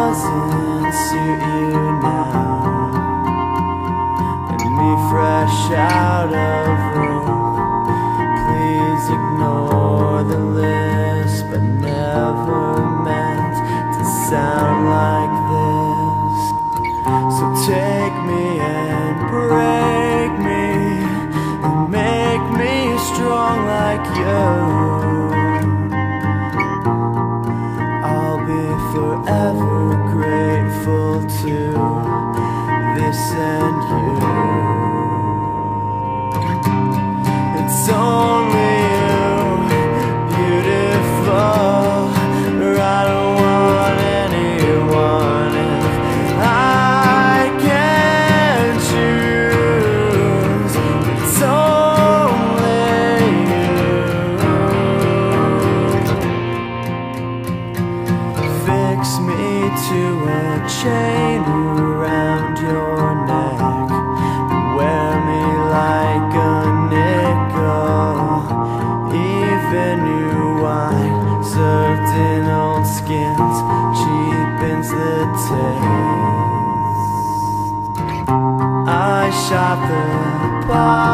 doesn't suit you now, and me fresh out of room. Please ignore the lisp, but never meant to sound like this. So take me and break me and make me strong like you. I'll be forever grateful to this and you. It's only you, beautiful, or I don't want anyone. If I can choose, it's only you. Fix me to a chain around your neck, wear me like a nickel. Even new wine served in old skins cheapens the taste. I shot the